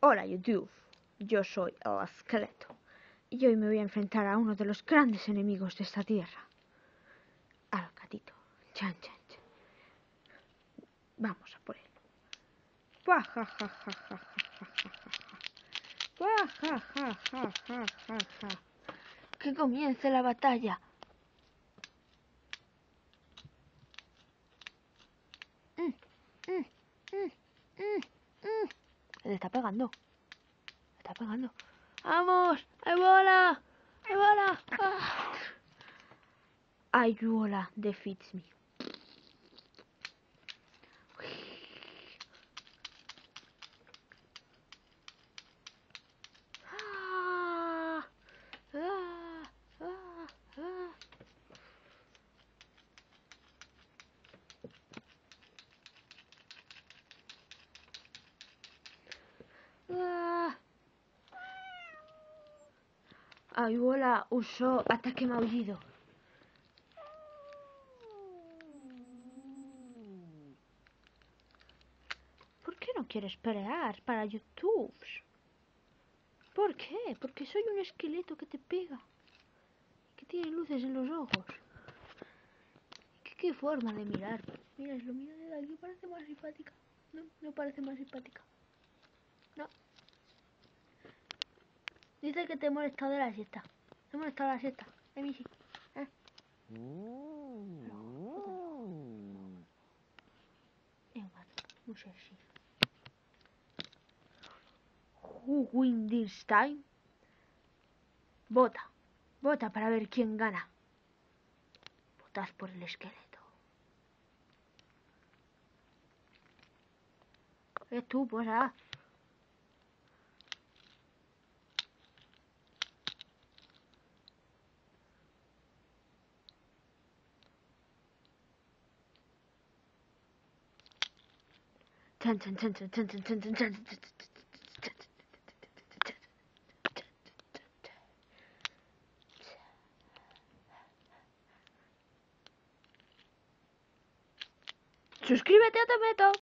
Hola YouTube, yo soy el esqueleto y hoy me voy a enfrentar a uno de los grandes enemigos de esta tierra, al gatito. Chan, chan, chan. Vamos a por él. Que comience la batalla. Le está pegando. Le está pegando. ¡Vamos! ¡Hay bola! ¡Hay bola! ¡Ah! Ayuola defeats me. Ah, ah, ah, ah. Ah. Ayuola usó ataque maullido. ¿Por qué no quieres pelear para YouTube? ¿Por qué? Porque soy un esqueleto que te pega. Que tiene luces en los ojos. ¿Qué forma de mirar? Mira, lo miro de aquí, parece más simpática. No, no parece más simpática. No. Dice que te he molestado de la siesta. Te he molestado de la siesta. mí sí. No sé si. Who win this time? Vota. Vota para ver quién gana. Votad por el esqueleto. Es tú, pues, ah. Suscríbete a Te Meto.